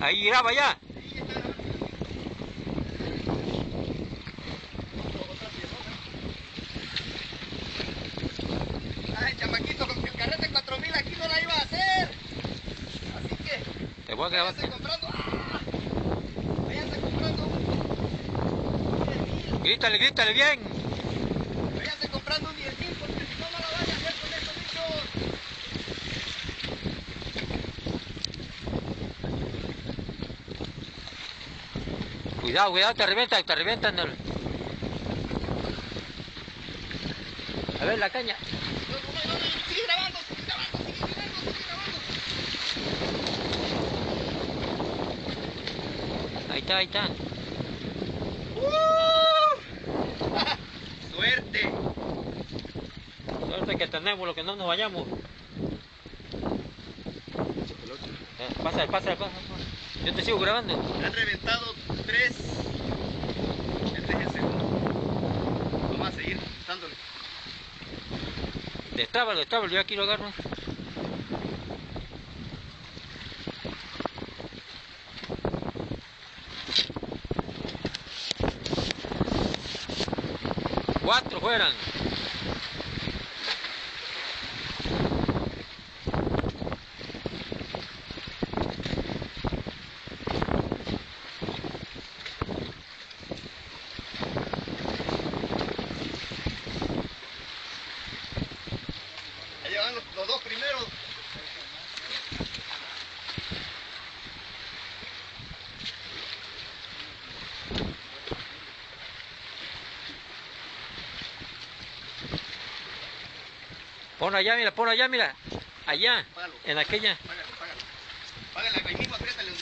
Ahí graba ya. Ay, chamaquito, con el carrete 4000 aquí no la iba a hacer. Así que Te voy a grabar. váyanse comprando. Váyanse comprando un 10,000. Grítale, grítale bien. Váyanse comprando un 10,000 porque si no, no la van a hacer con estos bichos. Cuidado, cuidado, te revientan el... A ver la caña. No, sigue grabando, sigue grabando, sigue grabando, sigue grabando. Ahí está, ahí está. Suerte. Suerte que tenemos, lo que no nos vayamos. Pasa. Yo te sigo grabando. Han reventado 3. Este es el segundo. Vamos a seguir dándole. Destrábalo, yo aquí lo agarro. Cuatro fueran. Ahí van los dos primeros. Pon allá, mira. Allá, Págalo. en aquella. Págalo. Págale, ahí mismo apriétale.